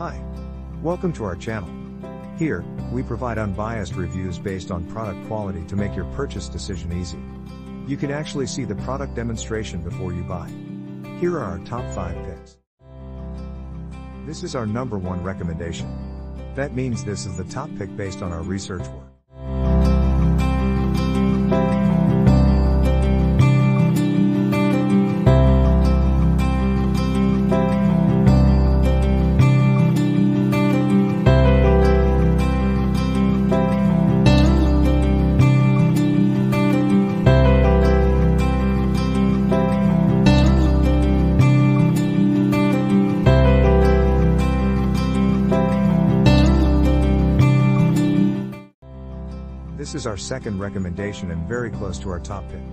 Hi. Welcome to our channel. Here, we provide unbiased reviews based on product quality to make your purchase decision easy. You can actually see the product demonstration before you buy. Here are our top 5 picks. This is our number 1 recommendation. That means this is the top pick based on our research work. This is our second recommendation and very close to our top pick.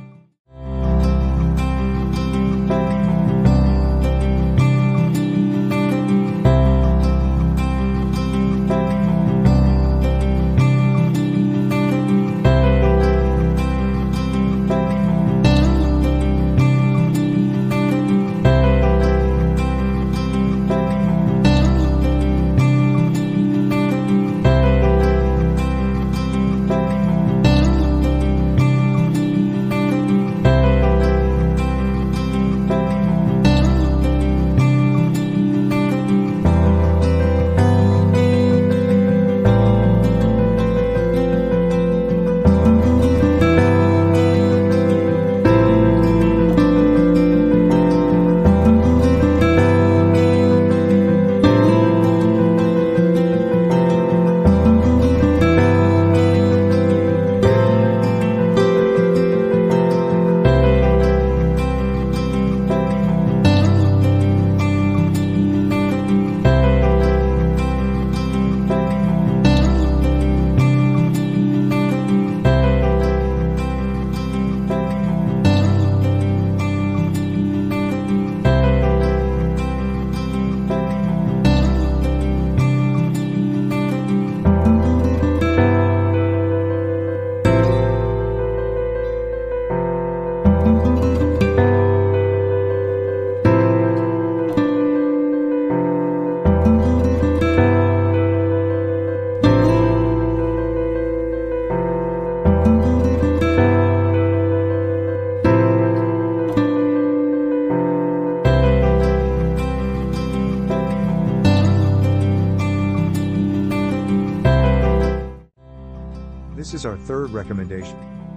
This is our third recommendation.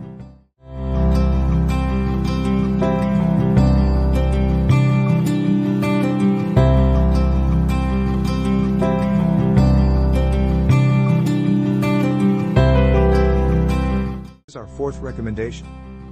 This is our fourth recommendation.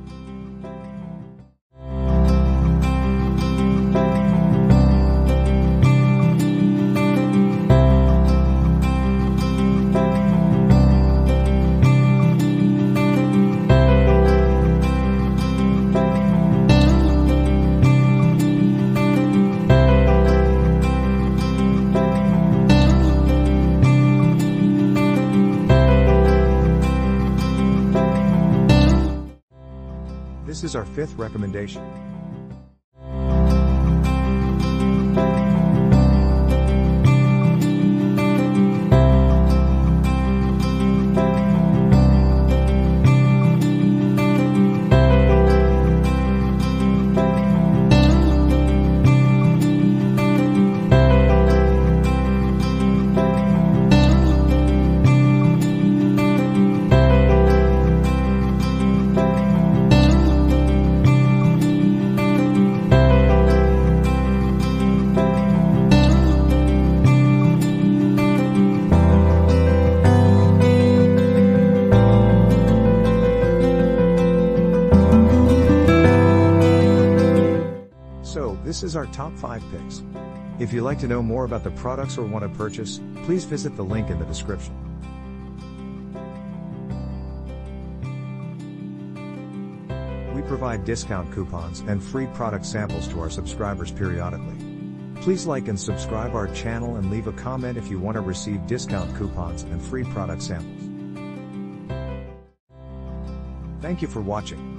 This is our fifth recommendation. So, this is our top 5 picks. If you'd like to know more about the products or want to purchase, please visit the link in the description. We provide discount coupons and free product samples to our subscribers periodically. Please like and subscribe our channel and leave a comment if you want to receive discount coupons and free product samples. Thank you for watching.